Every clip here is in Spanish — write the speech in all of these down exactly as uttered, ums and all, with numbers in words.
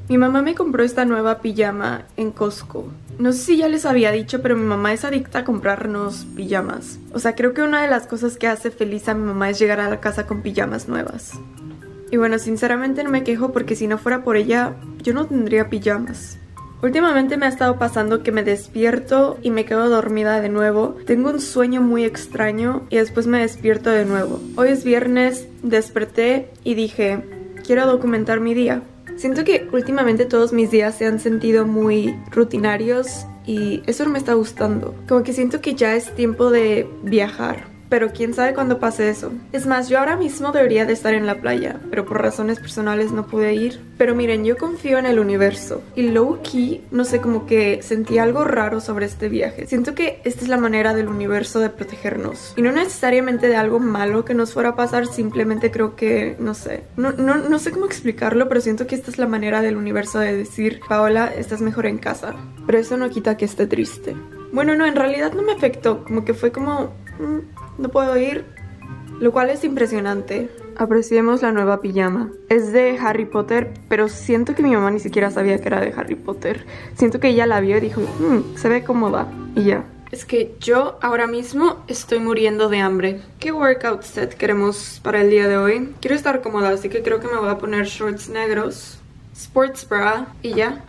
Mi mamá me compró esta nueva pijama en Costco. No sé si ya les había dicho, pero mi mamá es adicta a comprarnos pijamas. O sea, creo que una de las cosas que hace feliz a mi mamá es llegar a la casa con pijamas nuevas. Y bueno, sinceramente no me quejo porque si no fuera por ella, yo no tendría pijamas. Últimamente me ha estado pasando que me despierto y me quedo dormida de nuevo. Tengo un sueño muy extraño y después me despierto de nuevo. Hoy es viernes, desperté y dije, quiero documentar mi día. Siento que últimamente todos mis días se han sentido muy rutinarios y eso no me está gustando. Como que siento que ya es tiempo de viajar. Pero quién sabe cuándo pase eso. Es más, yo ahora mismo debería de estar en la playa, pero por razones personales no pude ir. Pero miren, yo confío en el universo. Y low key, no sé, como que sentí algo raro sobre este viaje. Siento que esta es la manera del universo de protegernos. Y no necesariamente de algo malo que nos fuera a pasar, simplemente creo que, no sé. No, no, no sé cómo explicarlo, pero siento que esta es la manera del universo de decir, Paola, estás mejor en casa. Pero eso no quita que esté triste. Bueno, no, en realidad no me afectó. Como que fue como... Mmm, no puedo ir, lo cual es impresionante. Apreciemos la nueva pijama. Es de Harry Potter, pero siento que mi mamá ni siquiera sabía que era de Harry Potter. Siento que ella la vio y dijo, mmm, se ve cómoda, y ya. Es que yo ahora mismo estoy muriendo de hambre. ¿Qué workout set queremos para el día de hoy? Quiero estar cómoda, así que creo que me voy a poner shorts negros, sports bra y ya.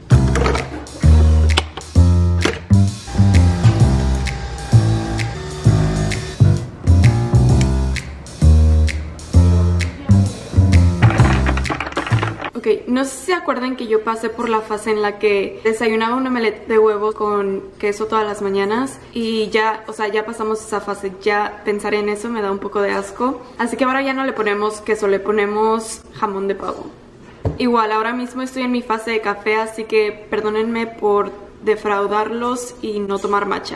Ok, no sé si se acuerdan que yo pasé por la fase en la que desayunaba un omelette de huevo con queso todas las mañanas y ya, o sea, ya pasamos esa fase, ya pensar en eso me da un poco de asco. Así que ahora ya no le ponemos queso, le ponemos jamón de pavo. Igual, ahora mismo estoy en mi fase de café, así que perdónenme por defraudarlos y no tomar matcha.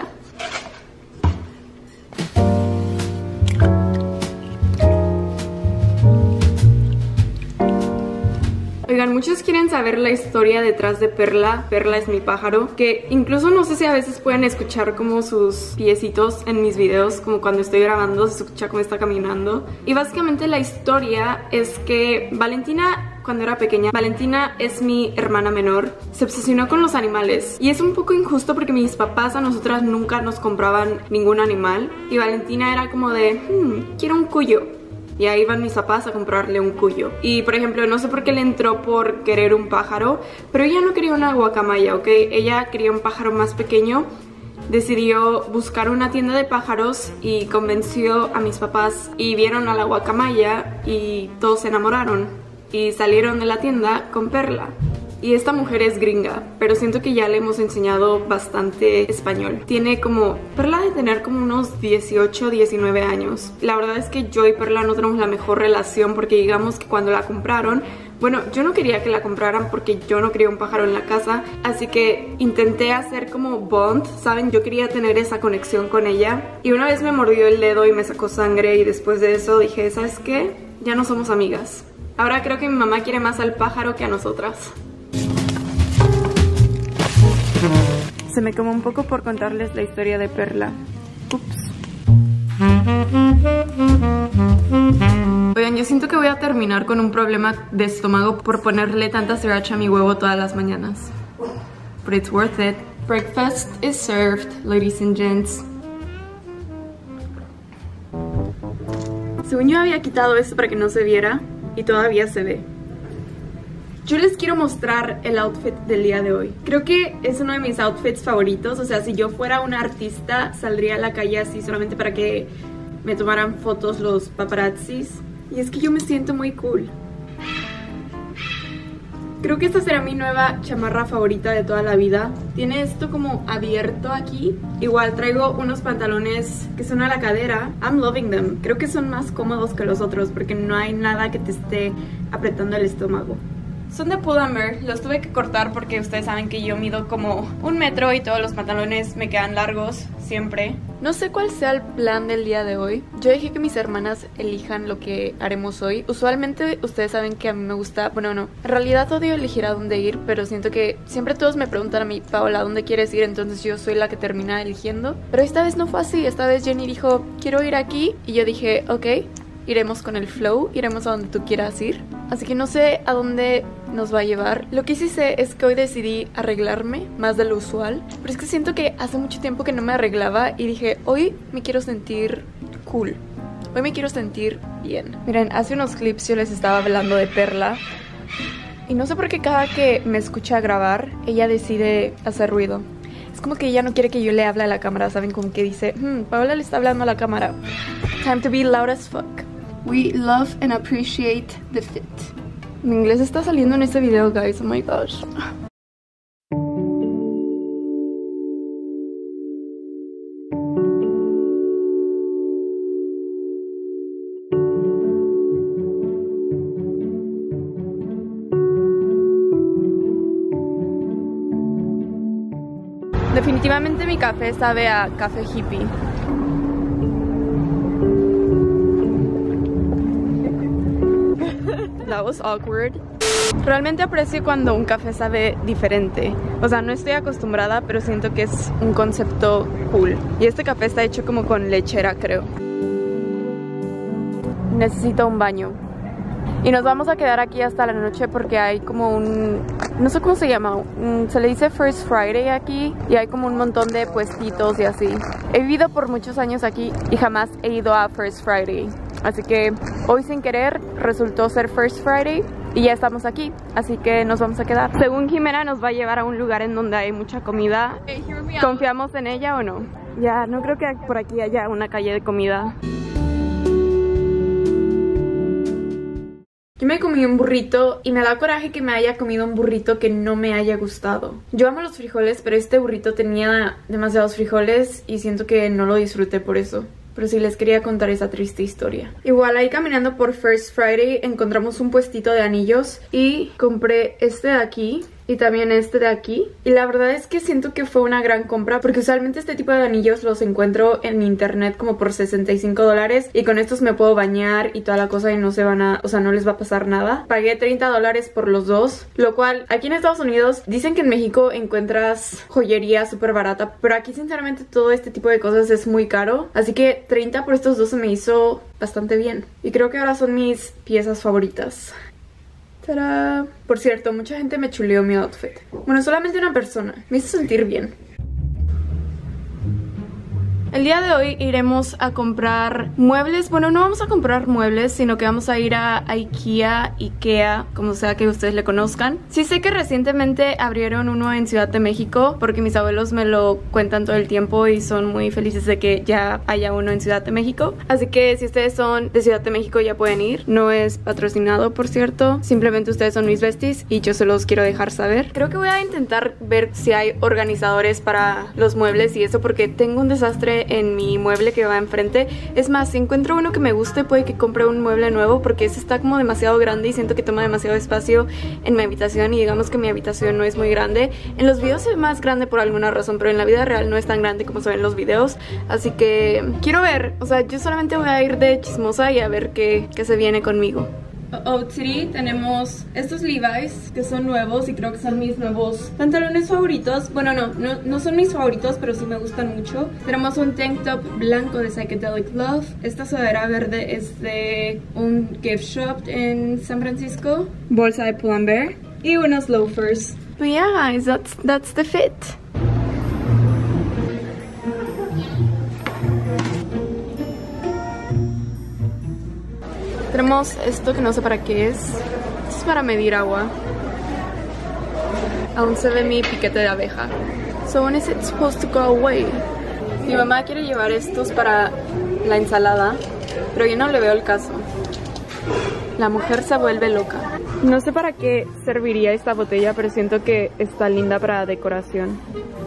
Oigan, muchos quieren saber la historia detrás de Perla. Perla es mi pájaro, que incluso no sé si a veces pueden escuchar como sus piecitos en mis videos, como cuando estoy grabando se escucha cómo está caminando. Y básicamente la historia es que Valentina, cuando era pequeña, Valentina es mi hermana menor, se obsesionó con los animales. Y es un poco injusto porque mis papás a nosotras nunca nos compraban ningún animal. Y Valentina era como de, hmm, quiero un cuyo. Y ahí van mis papás a comprarle un cuyo. Y por ejemplo, no sé por qué le entró por querer un pájaro, pero ella no quería una guacamaya, ¿ok? Ella quería un pájaro más pequeño. Decidió buscar una tienda de pájaros y convenció a mis papás y vieron a la guacamaya y todos se enamoraron. Y salieron de la tienda con Perla. Y esta mujer es gringa, pero siento que ya le hemos enseñado bastante español. Tiene como... Perla de tener como unos dieciocho, diecinueve años. La verdad es que yo y Perla no tenemos la mejor relación porque digamos que cuando la compraron... Bueno, yo no quería que la compraran porque yo no quería un pájaro en la casa. Así que intenté hacer como bond, ¿saben? Yo quería tener esa conexión con ella. Y una vez me mordió el dedo y me sacó sangre y después de eso dije, ¿sabes qué? Ya no somos amigas. Ahora creo que mi mamá quiere más al pájaro que a nosotras. Se me quemó un poco por contarles la historia de Perla. Ups. Oigan, yo siento que voy a terminar con un problema de estómago por ponerle tanta sriracha a mi huevo todas las mañanas. But it's worth it. Breakfast is served, ladies and gents. Según yo había quitado esto para que no se viera y todavía se ve. Yo les quiero mostrar el outfit del día de hoy. Creo que es uno de mis outfits favoritos. O sea, si yo fuera una artista, saldría a la calle así solamente para que me tomaran fotos los paparazzis. Y es que yo me siento muy cool. Creo que esta será mi nueva chamarra favorita de toda la vida. Tiene esto como abierto aquí. Igual traigo unos pantalones que son a la cadera. I'm loving them. Creo que son más cómodos que los otros porque no hay nada que te esté apretando el estómago. Son de Pull&Bear, los tuve que cortar porque ustedes saben que yo mido como un metro y todos los pantalones me quedan largos, siempre. No sé cuál sea el plan del día de hoy. Yo dejé que mis hermanas elijan lo que haremos hoy. Usualmente ustedes saben que a mí me gusta, bueno no, en realidad odio elegir a dónde ir, pero siento que siempre todos me preguntan a mí, Paola, ¿a dónde quieres ir? Entonces yo soy la que termina eligiendo. Pero esta vez no fue así, esta vez Jenny dijo, quiero ir aquí, y yo dije, ok, iremos con el flow, iremos a donde tú quieras ir. así que no sé a dónde nos va a llevar. Lo que sí sé es que hoy decidí arreglarme más de lo usual, pero es que siento que hace mucho tiempo que no me arreglaba y dije, hoy me quiero sentir cool, hoy me quiero sentir bien. Miren, hace unos clips yo les estaba hablando de Perla y no sé por qué cada que me escucha grabar ella decide hacer ruido. Es como que ella no quiere que yo le hable a la cámara, ¿saben? Como que dice, hmm, Paola le está hablando a la cámara. Time to be loud as fuck. We love and appreciate the fit. Mi inglés está saliendo en este video, guys. Oh my gosh. Definitivamente mi café sabe a café hippie. That was awkward. Realmente aprecio cuando un café sabe diferente. O sea, no estoy acostumbrada, pero siento que es un concepto cool. Y este café está hecho como con lechera, creo. Necesito un baño. Y nos vamos a quedar aquí hasta la noche porque hay como un... no sé cómo se llama, un, se le dice First Friday aquí. Y hay como un montón de puestitos y así. He vivido por muchos años aquí y jamás he ido a First Friday. Así que hoy sin querer resultó ser First Friday y ya estamos aquí, así que nos vamos a quedar. Según Jimena nos va a llevar a un lugar en donde hay mucha comida. ¿Confiamos en ella o no? Ya, no creo que por aquí haya una calle de comida. Yo me comí un burrito y me da coraje que me haya comido un burrito que no me haya gustado. Yo amo los frijoles, pero este burrito tenía demasiados frijoles y siento que no lo disfruté por eso. Pero sí les quería contar esa triste historia. Igual ahí caminando por First Friday encontramos un puestito de anillos y compré este de aquí y también este de aquí. Y la verdad es que siento que fue una gran compra porque usualmente este tipo de anillos los encuentro en internet como por sesenta y cinco dólares y con estos me puedo bañar y toda la cosa y no se van a, o sea, no les va a pasar nada. Pagué treinta dólares por los dos, lo cual aquí en Estados Unidos dicen que en México encuentras joyería súper barata, pero aquí sinceramente todo este tipo de cosas es muy caro, así que treinta por estos dos se me hizo bastante bien y creo que ahora son mis piezas favoritas. ¡Tarán! Por cierto, mucha gente me chuleó mi outfit. Bueno, solamente una persona. Me hizo sentir bien. El día de hoy iremos a comprar muebles. Bueno, no vamos a comprar muebles, sino que vamos a ir a IKEA, Ikea, como sea que ustedes le conozcan. Sí sé que recientemente abrieron uno en Ciudad de México, porque mis abuelos me lo cuentan todo el tiempo y son muy felices de que ya haya uno en Ciudad de México. Así que si ustedes son de Ciudad de México ya pueden ir. No es patrocinado, por cierto. Simplemente ustedes son mis besties y yo se los quiero dejar saber. Creo que voy a intentar ver si hay organizadores para los muebles y eso, porque tengo un desastre en mi mueble que va enfrente. Es más, si encuentro uno que me guste puede que compre un mueble nuevo, porque ese está como demasiado grande y siento que toma demasiado espacio en mi habitación y digamos que mi habitación no es muy grande. En los videos se ve más grande por alguna razón, pero en la vida real no es tan grande como se ve en los videos, así que quiero ver, o sea, yo solamente voy a ir de chismosa y a ver qué, qué se viene conmigo. O T tenemos estos Levi's que son nuevos y creo que son mis nuevos pantalones favoritos. Bueno, no, no, no son mis favoritos, pero sí me gustan mucho. Tenemos un tank top blanco de Psychedelic Love. Esta sudadera verde es de un gift shop en San Francisco. Bolsa de Pull&Bear y unos loafers. But yeah, guys, that's, that's the fit. Tenemos esto que no sé para qué es. Esto es para medir agua. Aún se ve mi piquete de abeja. So when is it supposed to go away? Mi mamá quiere llevar estos para la ensalada, pero yo no le veo el caso. La mujer se vuelve loca. No sé para qué serviría esta botella, pero siento que está linda para decoración.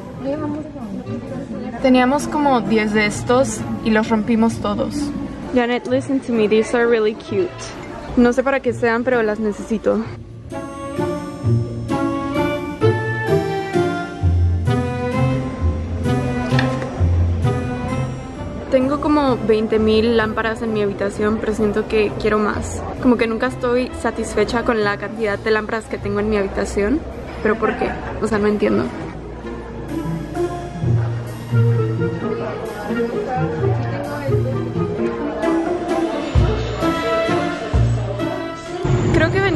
Teníamos como diez de estos y los rompimos todos. Janet, listen to me, these are really cute. No sé para qué sean, pero las necesito. Tengo como veinte mil lámparas en mi habitación, pero siento que quiero más. Como que nunca estoy satisfecha con la cantidad de lámparas que tengo en mi habitación. ¿Pero por qué? O sea, no entiendo.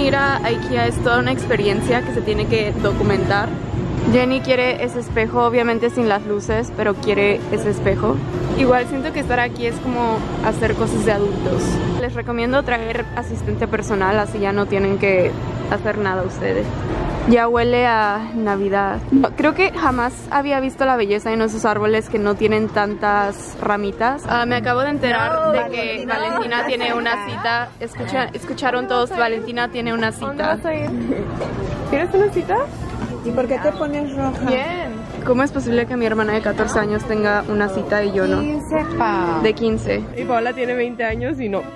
venir a IKEA es toda una experiencia que se tiene que documentar. Jenny quiere ese espejo, obviamente sin las luces, pero quiere ese espejo. Igual siento que estar aquí es como hacer cosas de adultos. Les recomiendo traer asistente personal, así ya no tienen que hacer nada ustedes. Ya huele a Navidad. No, creo que jamás había visto la belleza en esos árboles que no tienen tantas ramitas. Uh, me acabo de enterar no, de que Valentina, Valentina tiene una cita. Escucha, ¿Escucharon todos? Valentina tiene una cita. ¿Dónde vas a ir? ¿Tienes una cita? ¿Y por qué te pones roja? Bien. ¿Cómo es posible que mi hermana de catorce años tenga una cita y yo no? quince, pa. De quince. Y Paola tiene veinte años y no.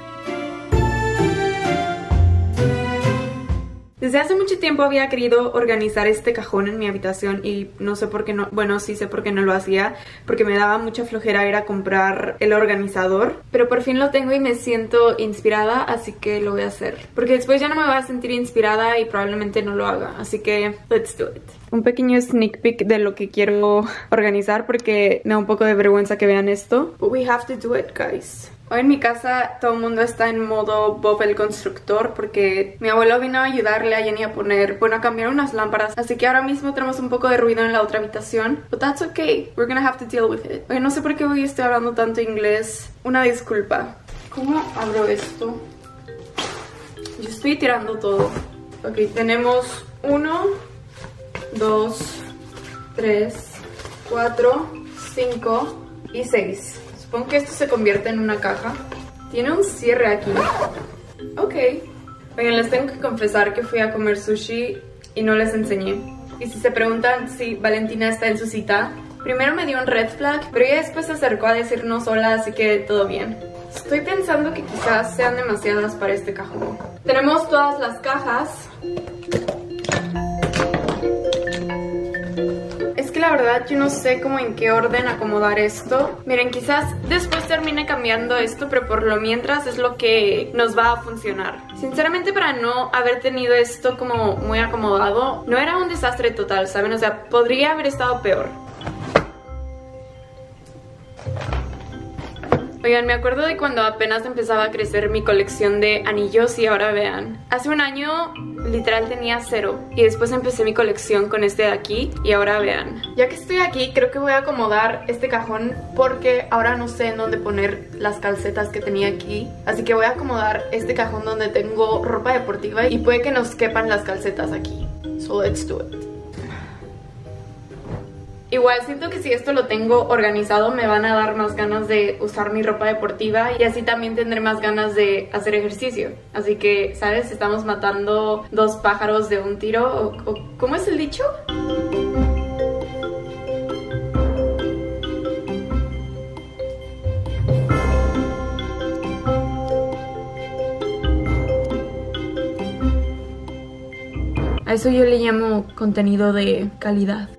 Desde hace mucho tiempo había querido organizar este cajón en mi habitación y no sé por qué no, bueno, sí sé por qué no lo hacía, porque me daba mucha flojera ir a comprar el organizador, pero por fin lo tengo y me siento inspirada, así que lo voy a hacer, porque después ya no me voy a sentir inspirada y probablemente no lo haga, así que let's do it. Un pequeño sneak peek de lo que quiero organizar porque me da un poco de vergüenza que vean esto. But we have to do it, guys. Hoy en mi casa todo el mundo está en modo Bob el constructor porque mi abuelo vino a ayudarle a Jenny a poner, bueno, a cambiar unas lámparas. Así que ahora mismo tenemos un poco de ruido en la otra habitación. But that's okay, we're gonna have to deal with it. Oye, no sé por qué hoy estoy hablando tanto inglés. Una disculpa. ¿Cómo abro esto? Yo estoy tirando todo. Ok, tenemos uno, dos, tres, cuatro, cinco y seis. Supongo que esto se convierte en una caja. Tiene un cierre aquí. Ok. Oigan, les tengo que confesar que fui a comer sushi y no les enseñé. Y si se preguntan si Valentina está en su cita, primero me dio un red flag, pero ella después se acercó a decirnos hola, así que todo bien. Estoy pensando que quizás sean demasiadas para este cajón. Tenemos todas las cajas. La verdad yo no sé cómo en qué orden acomodar esto. Miren, quizás después termine cambiando esto, pero por lo mientras es lo que nos va a funcionar. Sinceramente, para no haber tenido esto como muy acomodado, no era un desastre total, ¿saben? O sea, podría haber estado peor. Oigan, me acuerdo de cuando apenas empezaba a crecer mi colección de anillos y ahora vean. Hace un año literal tenía cero y después empecé mi colección con este de aquí y ahora vean. Ya que estoy aquí, creo que voy a acomodar este cajón porque ahora no sé en dónde poner las calcetas que tenía aquí. Así que voy a acomodar este cajón donde tengo ropa deportiva y puede que nos quepan las calcetas aquí. So let's do it. Igual siento que si esto lo tengo organizado me van a dar más ganas de usar mi ropa deportiva y así también tendré más ganas de hacer ejercicio. Así que, ¿sabes? Estamos matando dos pájaros de un tiro. ¿O, o, ¿Cómo es el dicho? A eso yo le llamo contenido de calidad.